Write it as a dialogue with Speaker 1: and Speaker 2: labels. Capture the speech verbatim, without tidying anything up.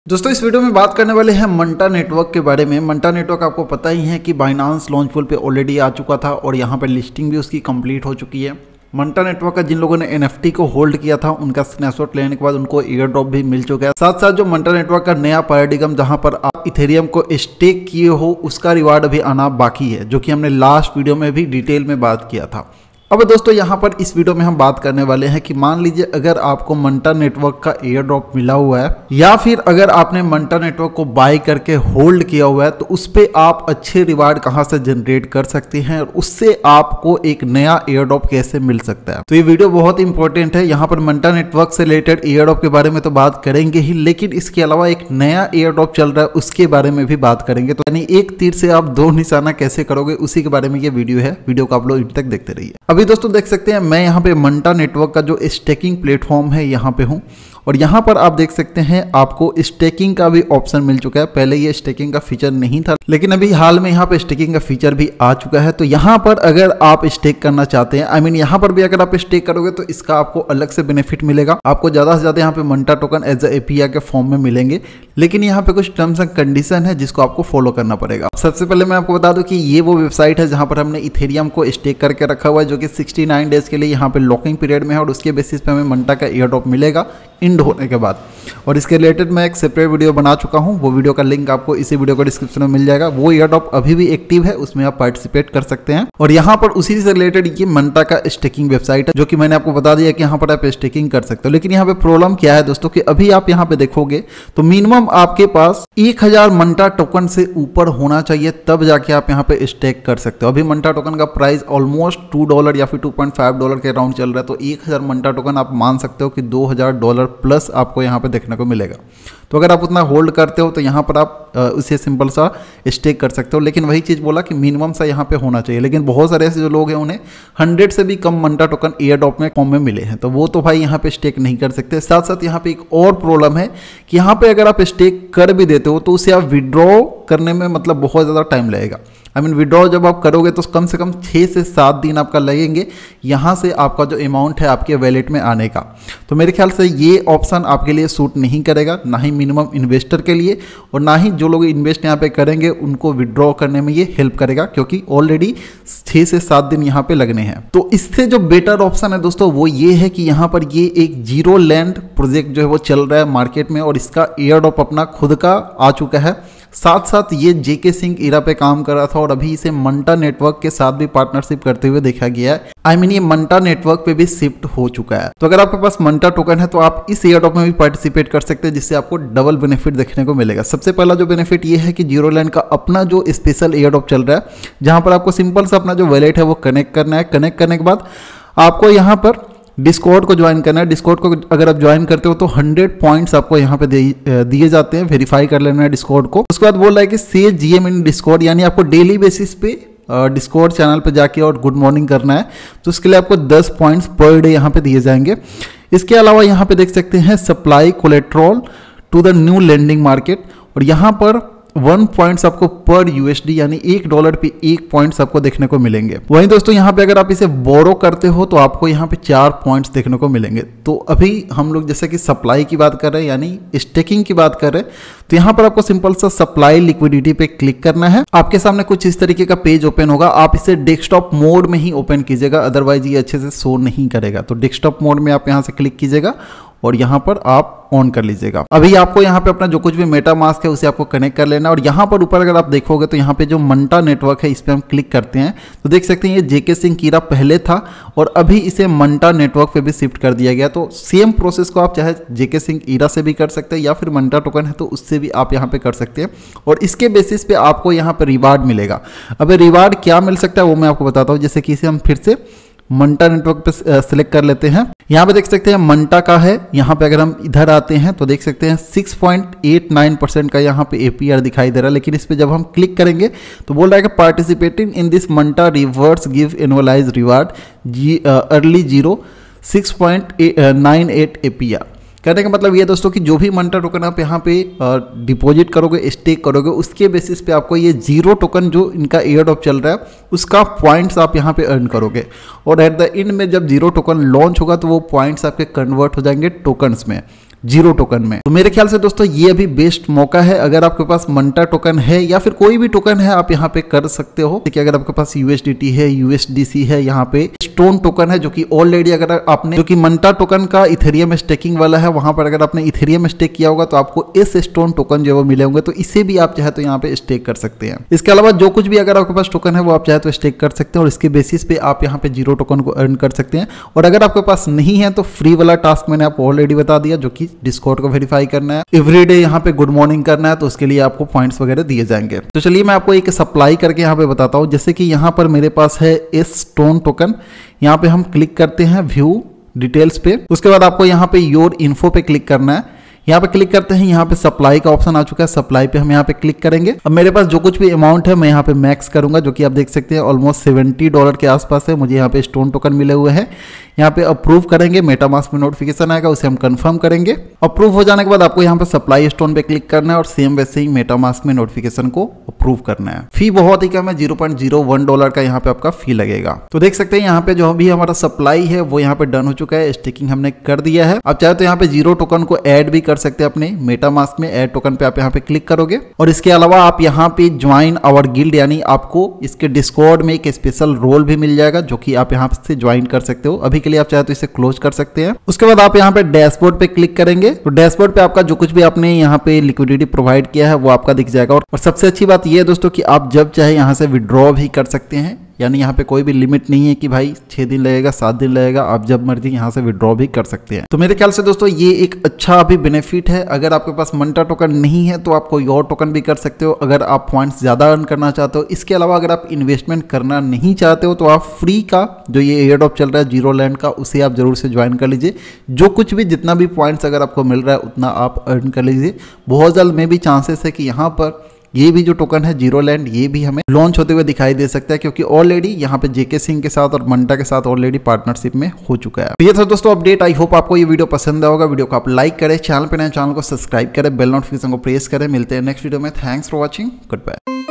Speaker 1: दोस्तों इस वीडियो में बात करने वाले हैं मंटा नेटवर्क के बारे में। मंटा नेटवर्क आपको पता ही है कि बाइनांस लॉन्चफुल पे ऑलरेडी आ चुका था और यहाँ पर लिस्टिंग भी उसकी कंप्लीट हो चुकी है। मंटा नेटवर्क का जिन लोगों ने एनएफटी को होल्ड किया था उनका स्नैपशॉट लेने के बाद उनको एयर ड्रॉप भी मिल चुका है। साथ साथ जो मंटा नेटवर्क का नया पैराडिगम जहां पर आप इथेरियम को स्टेक किए हो उसका रिवार्ड अभी आना बाकी है, जो कि हमने लास्ट वीडियो में भी डिटेल में बात किया था। अब दोस्तों यहाँ पर इस वीडियो में हम बात करने वाले हैं कि मान लीजिए अगर आपको मंटा नेटवर्क का एयर ड्रॉप मिला हुआ है या फिर अगर आपने मंटा नेटवर्क को बाय करके होल्ड किया हुआ है तो उस पर आप अच्छे रिवार्ड कहाँ से जनरेट कर सकते हैं और उससे आपको एक नया एयर ड्रॉप कैसे मिल सकता है। तो ये वीडियो बहुत इंपॉर्टेंट है। यहाँ पर मंटा नेटवर्क से रिलेटेड एयर ड्रॉप के बारे में तो बात करेंगे ही, लेकिन इसके अलावा एक नया एयर ड्रॉप चल रहा है उसके बारे में भी बात करेंगे। तो यानी एक तीर से आप दो निशाना कैसे करोगे उसी के बारे में ये वीडियो है। वीडियो को आप लोग इंड तक देखते रहिए। अभी दोस्तों देख सकते हैं मैं यहाँ पे मंटा नेटवर्क का जो स्टेकिंग प्लेटफॉर्म है यहाँ पे हूँ और यहाँ पर आप देख सकते हैं आपको स्टेकिंग का भी ऑप्शन मिल चुका है। पहले ये स्टेकिंग का फीचर नहीं था, लेकिन अभी हाल में यहाँ पे स्टेकिंग का फीचर भी आ चुका है। तो यहाँ पर अगर आप स्टेक करना चाहते हैं, आई मीन यहाँ पर भी अगर आप स्टेक करोगे तो इसका आपको अलग से बेनिफिट मिलेगा। आपको ज़्यादा से ज़्यादा यहाँ पे Manta token as a API के फॉर्म में मिलेंगे, लेकिन यहाँ पे कुछ टर्म्स एंड कंडीशन है जिसको आपको फॉलो करना पड़ेगा। सबसे पहले मैं आपको बता दूं कि ये वो वेबसाइट है जहाँ पर हमने इथेरियम को स्टेक करके रखा हुआ है, जो कि सिक्सटी नाइन डेज के लिए यहाँ पे लॉकिंग पीरियड में है और उसके बेसिस पे हमें मंटा का एयर ड्रॉप मिलेगा इंड होने के बाद। और इसके रिलेटेड मैं एक सेपरेट वीडियो बना चुका हूं, वो वीडियो का लिंक आपको इसी वीडियो का डिस्क्रिप्शन में मिल जाएगा। वो एयर ड्रॉप अभी भी एक्टिव है, उसमें आप पार्टिसिपेट कर सकते हैं। और यहाँ पर उसी से रिलेटेड ये मंटा का स्टेकिंग वेबसाइट है, जो कि मैंने आपको बता दिया कि यहाँ पर आप स्टेकिंग कर सकते हो। लेकिन यहाँ पे प्रॉब्लम क्या है दोस्तों कि अभी आप यहाँ पे देखोगे तो मिनिमम आपके पास एक हजार मंटा टोकन से ऊपर होना चाहिए, तब जाके आप यहाँ पे स्टेक कर सकते हो। अभी मंटा टोकन का प्राइस ऑलमोस्ट टू डॉलर या फिर टू पॉइंट फाइव डॉलर के अराउंड चल रहा है। तो एक हजार मंटा टोकन आप मान सकते हो कि दो हजार डॉलर प्लस आपको यहाँ पे देखने को मिलेगा। तो अगर आप उतना होल्ड करते हो तो यहाँ पर आप उसे सिंपल सा स्टेक कर सकते हो। लेकिन वही चीज़ बोला कि मिनिमम सा यहाँ पे होना चाहिए। लेकिन बहुत सारे ऐसे जो लोग हैं उन्हें हंड्रेड से भी कम मंटा टोकन एयर ड्रॉप में फॉर्म में मिले हैं, तो वो तो भाई यहाँ पे स्टेक नहीं कर सकते। साथ साथ यहाँ पे एक और प्रॉब्लम है कि यहाँ पे अगर आप स्टेक कर भी देते हो तो उसे आप विड्रॉ करने में मतलब बहुत ज़्यादा टाइम लगेगा। आई मीन विड्रॉ जब आप करोगे तो कम से कम छः से सात दिन आपका लगेंगे यहाँ से आपका जो अमाउंट है आपके वैलेट में आने का। तो मेरे ख्याल से ये ऑप्शन आपके लिए सूट नहीं करेगा, ना ही मिनिमम इन्वेस्टर के लिए और ना ही जो लोग इन्वेस्ट यहाँ पे करेंगे उनको विड्रॉ करने में ये हेल्प करेगा, क्योंकि ऑलरेडी छः से सात दिन यहाँ पे लगने हैं। तो इससे जो बेटर ऑप्शन है दोस्तों वो ये है कि यहाँ पर ये एक जीरो लैंड प्रोजेक्ट जो है वो चल रहा है मार्केट में और इसका एयर ड्रॉप अपना खुद का आ चुका है। साथ साथ ये जेके सिंह इरा पे काम कर रहा था और अभी इसे मंटा नेटवर्क के साथ भी पार्टनरशिप करते हुए देखा गया है। आई मीन ये मंटा नेटवर्क पे भी शिफ्ट हो चुका है। तो अगर आपके पास मंटा टोकन है तो आप इस एयर ड्रॉप में भी पार्टिसिपेट कर सकते हैं, जिससे आपको डबल बेनिफिट देखने को मिलेगा। सबसे पहला जो बेनिफिट ये है कि जीरो लैंड का अपना जो स्पेशल एयर ड्रॉप चल रहा है, जहां पर आपको सिंपल सा अपना जो वैलेट है वो कनेक्ट करना है। कनेक्ट करने के बाद आपको यहाँ पर डिस्कॉर्ड को ज्वाइन करना है। डिस्कॉर्ड को अगर आप ज्वाइन करते हो तो हंड्रेड पॉइंट्स आपको यहाँ पे दिए जाते हैं। वेरीफाई कर लेना है डिस्कॉर्ड को। उसके बाद बोल रहा है कि से जीएम इन डिस्कॉर्ड, यानी आपको डेली बेसिस पे डिस्कॉर्ड चैनल पे जाके और गुड मॉर्निंग करना है। तो उसके लिए आपको दस पॉइंट्स पर डे यहाँ पे दिए जाएंगे। इसके अलावा यहाँ पे देख सकते हैं supply collateral to the new lending market, और यहाँ पर वन पॉइंट्स आपको पर यूएसडी यानी एक डॉलर पे एक पॉइंट्स आपको देखने को मिलेंगे। वहीं दोस्तों यहाँ पे अगर आप इसे बोरो करते हो तो आपको यहाँ पे चार पॉइंट्स देखने को मिलेंगे। तो अभी हम लोग जैसे कि सप्लाई की बात कर रहे हैं यानी स्टेकिंग की बात कर रहे हैं, तो यहाँ पर आपको सिंपल सा सप्लाई लिक्विडिटी पे क्लिक करना है। आपके सामने कुछ इस तरीके का पेज ओपन होगा। आप इसे डेस्कटॉप मोड में ही ओपन कीजिएगा, अदरवाइज ये अच्छे से शो नहीं करेगा। तो डेस्कटॉप मोड में आप यहाँ से क्लिक कीजिएगा और यहाँ पर आप ऑन कर लीजिएगा। अभी आपको यहाँ पे अपना जो कुछ भी मेटा मास्क है उसे आपको कनेक्ट कर लेना। और यहाँ पर ऊपर अगर आप देखोगे तो यहाँ पे जो मंटा नेटवर्क है इस पर हम क्लिक करते हैं तो देख सकते हैं ये जेके सिंह कीरा पहले था और अभी इसे मंटा नेटवर्क पे भी शिफ्ट कर दिया गया। तो सेम प्रोसेस को आप चाहे जेके सिंह ईरा से भी कर सकते हैं या फिर मंटा टोकन है तो उससे भी आप यहाँ पे कर सकते हैं। और इसके बेसिस पे आपको यहाँ पे रिवार्ड मिलेगा। अब रिवार्ड क्या मिल सकता है वो मैं आपको बताता हूँ। जैसे कि इसे हम फिर से मंटा नेटवर्क पे सिलेक्ट कर लेते हैं। यहाँ पे देख सकते हैं मंटा का है। यहाँ पे अगर हम इधर आते हैं तो देख सकते हैं six point eight nine percent का यहाँ पे एपीआर दिखाई दे रहा है। लेकिन इस पे जब हम क्लिक करेंगे तो बोल रहा है कि participating in this Manta reverse give annualize reward जी early zero six point nine eight APR. कहने का मतलब ये दोस्तों कि जो भी मंटा टोकन आप यहाँ पे डिपॉजिट करोगे, स्टेक करोगे, उसके बेसिस पे आपको ये जीरो टोकन जो इनका एयर ड्रॉप चल रहा है उसका पॉइंट्स आप यहाँ पे अर्न करोगे। और एट द एंड में जब जीरो टोकन लॉन्च होगा तो वो पॉइंट्स आपके कन्वर्ट हो जाएंगे टोकन्स में। जीरो टोकन में। तो मेरे ख्याल से दोस्तों ये अभी बेस्ट मौका है, अगर आपके पास मंटा टोकन है या फिर कोई भी टोकन है आप यहाँ पे कर सकते हो। देखिए अगर आपके पास यूएसडीटी है, यूएसडीसी है, यहाँ पे स्टोन टोकन है जो कि ऑलरेडी अगर आपने जो कि मंटा टोकन का इथेरियम स्टेकिंग वाला है, वहां पर अगर आपने इथेरियम स्टेक किया होगा तो आपको इस स्टोन टोकन जो वो मिले होंगे, तो इसे भी आप चाहे तो यहाँ पे स्टेक कर सकते हैं। इसके अलावा जो कुछ भी अगर आपके पास टोकन है वो आप चाहे तो स्टेक कर सकते हैं और इसके बेसिस पे आप यहाँ पे जीरो टोकन को अर्न कर सकते हैं। और अगर आपके पास नहीं है तो फ्री वाला टास्क मैंने आपको ऑलरेडी बता दिया, जो कि डिस्कॉर्ड को वेरीफाई करना है, एवरीडे यहाँ पे गुड मॉर्निंग करना है, तो उसके लिए आपको पॉइंट्स वगैरह दिए जाएंगे। तो चलिए मैं आपको एक सप्लाई करके यहाँ पे बताता हूँ। जैसे कि यहाँ पर मेरे पास है इस स्टोन टोकन, यहाँ पे हम क्लिक करते हैं व्यू डिटेल्स पे। उसके बाद आपको यहाँ पे योर इन्फो पे क्लिक करना है। यहाँ पे क्लिक करते हैं, यहाँ पे सप्लाई का ऑप्शन आ चुका है, सप्लाई पे हम यहाँ पे क्लिक करेंगे। अब मेरे पास जो कुछ भी अमाउंट है मैं यहाँ पे मैक्स करूंगा, जो कि आप देख सकते हैं ऑलमोस्ट सेवेंटी डॉलर के आसपास है। मुझे यहाँ पे स्टोन टोकन मिले हुए हैं। यहाँ पे अप्रूव करेंगे, मेटामास्क में नोटिफिकेशन आएगा, उसे हम कंफर्म करेंगे। अप्रूव हो जाने के बाद आपको यहाँ पे सप्लाई स्टोन पे क्लिक करना है और सेम वैसे ही मेटामास्क में नोटिफिकेशन को अप्रूव करना है। फी बहुत ही कम है, zero point zero one dollar का यहाँ पे आपका फी लगेगा। तो देख सकते हैं यहाँ पे जो भी हमारा सप्लाई है वो यहाँ पे डन हो चुका है, स्टेकिंग हमने कर दिया है। आप चाहे तो यहाँ पे जीरो टोकन को ऐड भी कर सकते हैं अपने मेटामास्क में। ऐड टोकन पे आप यहाँ पे क्लिक करोगे और इसके अलावा आप यहाँ पे ज्वाइन आवर गिल्ड, यानी आपको इसके डिस्कॉर्ड में एक स्पेशल रोल भी मिल जाएगा, जो कि आप यहाँ से ज्वाइन कर सकते हो। अभी के लिए आप चाहे तो इसे क्लोज कर सकते हैं। उसके बाद आप यहाँ पे डैशबोर्ड पे क्लिक करेंगे तो डैशबोर्ड पे आपका जो कुछ भी आपने यहाँ पे लिक्विडिटी प्रोवाइड किया है वो आपका दिख जाएगा। और सबसे अच्छी बात ये है दोस्तों कि आप जब चाहे यहाँ से विड्रॉ भी कर सकते हैं, यानी यहाँ पे कोई भी लिमिट नहीं है कि भाई छह दिन लगेगा, सात दिन लगेगा, आप जब मर्जी यहाँ से विड्रॉ भी कर सकते हैं। तो मेरे ख्याल से दोस्तों ये एक अच्छा अभी बेनिफिट है। अगर आपके पास मंटा टोकन नहीं है तो आप कोई और टोकन भी कर सकते हो, अगर आप पॉइंट्स ज्यादा अर्न करना चाहते हो। इसके अलावा अगर आप इन्वेस्टमेंट करना नहीं चाहते हो तो आप फ्री का जो ये एयरड्रॉप चल रहा है जीरो लैंड का, उसे आप जरूर से ज्वाइन कर लीजिए। जो कुछ भी जितना भी पॉइंट्स अगर आपको मिल रहा है उतना आप अर्न कर लीजिए। बहुत जल्द में भी चांसेस है कि यहाँ पर ये भी जो टोकन है जीरो लैंड, ये भी हमें लॉन्च होते हुए दिखाई दे सकता है, क्योंकि ऑलरेडी यहाँ पे जेके सिंह के साथ और मंटा के साथ ऑलरेडी पार्टनरशिप में हो चुका है। तो ये था दोस्तों अपडेट। आई होप आपको ये वीडियो पसंद आएगा। वीडियो को आप लाइक करें, चैनल पे नए चैनल को सब्सक्राइब करें, बेल नोटिफिकेशन को प्रेस करें। मिलते हैं नेक्स्ट वीडियो में। Thanks for watching, good bye.